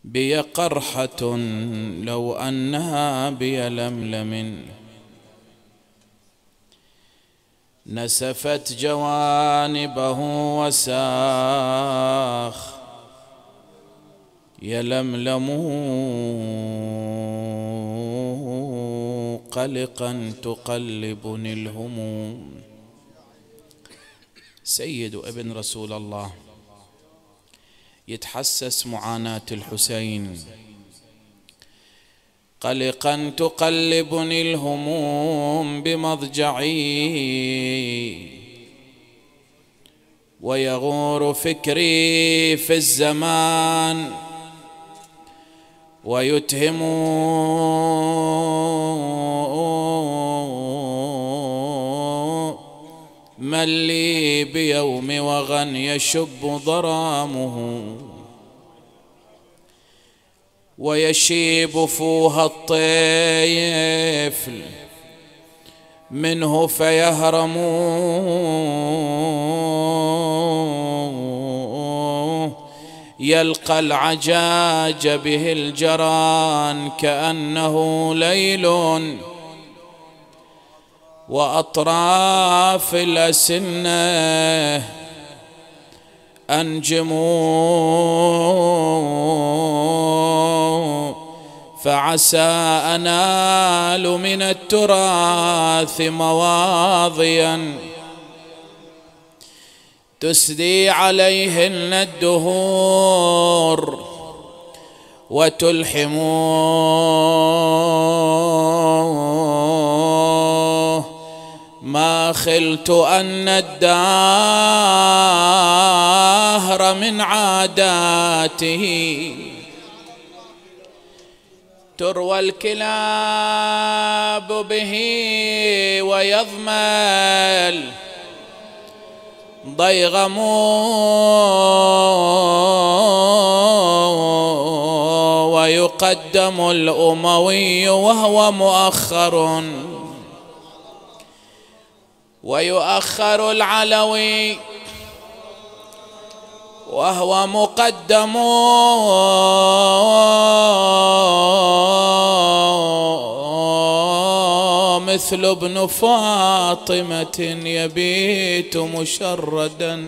بي قرحة لو أنها بي لملم، نسفت جوانبه وساخ يلملم قلقا تقلبني الهموم. سيد ابن رسول الله يتحسس معاناة الحسين. قلقا تقلبني الهموم بمضجعي، ويغور فكري في الزمان، ويتهم من لي بيوم وغن يشب ضرامه، ويشيب فوها الطيفل منه فيهرم، يلقى العجاج به الجران كأنه ليل، وأطراف الأسنة أنجم، فعسى أنال من التراث مواضيا تسدي عليهن الدهور وتلحم ما خلت أن الدهر من عاداته تروى الكلاب به ويضمل ضيغم، ويقدم الأموي وهو مؤخر، ويؤخر العلوي وهو مقدم، مثل ابن فاطمة يبيت مشردا،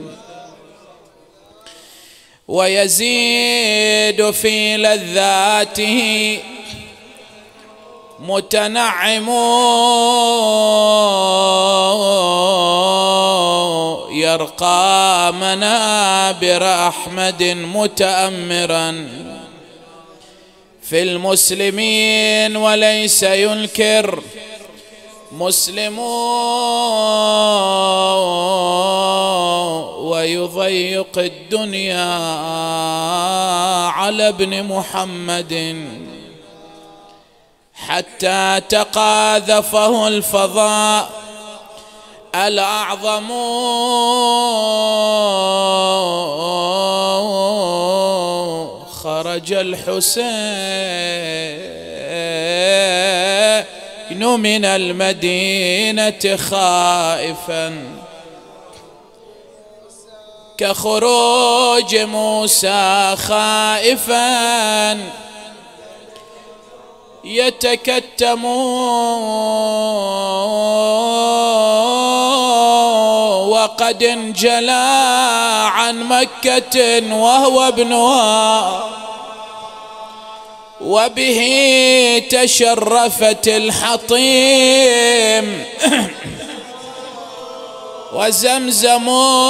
ويزيد في لذاته متنعم، يرقى منابر أحمد متأمرا في المسلمين، وليس ينكر مسلم، ويضيق الدنيا على ابن محمد حتى تقاذفه الفضاء الأعظم، خرج الحسين من المدينة خائفا كخروج موسى خائفا، يتكتم وقد انجلى عن مكة وهو ابنها، وبه تشرفت الحطيم وزمزم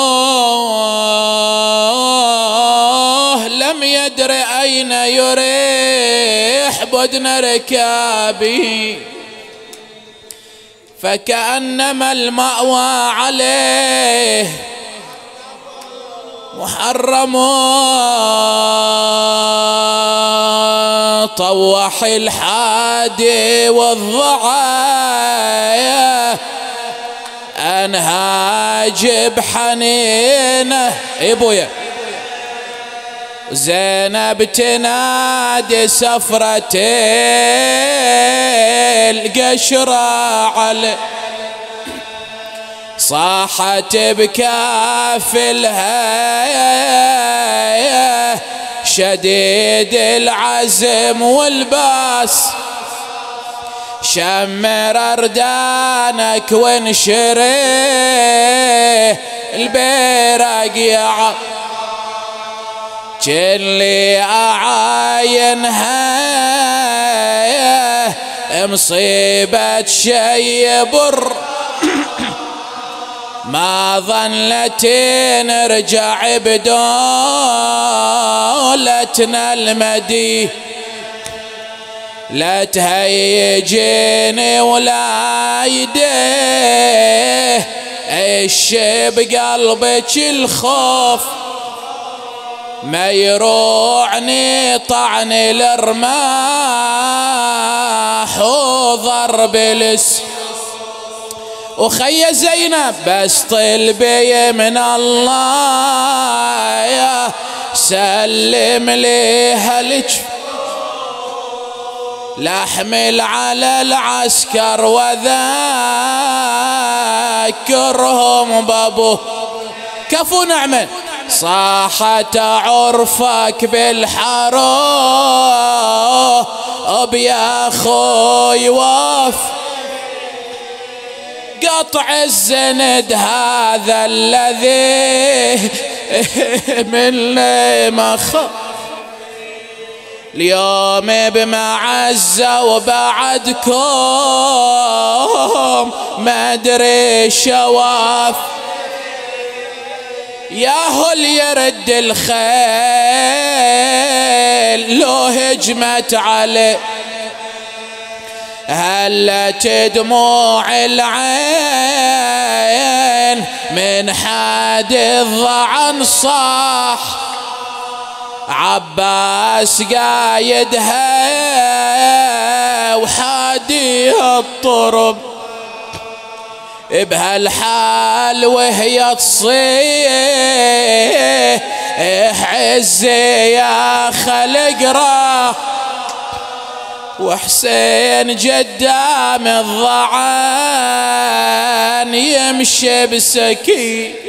لم يدر أين يريح بدن ركابه، فكأنما المأوى عليه محرم، طوح الحادي والضعايا أنهاج بحنينه. ابويا زينب تنادي سفرة القشرة على صاحت بكافلها شديد العزم والباس شمر أردانك وانشره البيرق يا كلي أعاينها مصيبة شي بر ما ظنت نرجع بدولتنا المدي لا تهيجيني ولا يديه ايش بقلبك الخوف ما يروعني طعن الرماح وضرب وخي زينب بس طلبي من الله يا سلم ليها لك لا احمل على العسكر وذاكرهم بابو كفو نعمل صاحت عرفك بالحرب يا اخوي واف قطع الزند هذا الذي من مخ اليوم بمعزة وبعدكم ما ادري شواف ياهو اللي يرد الخيل لو هجمت عليه هلت دموع العين من حد الضعن صاح عباس قايدها وحاديها الطرب بهالحال وهي تصيح عزي يا خلق راه وحسين قدام الضعان يمشي بسكين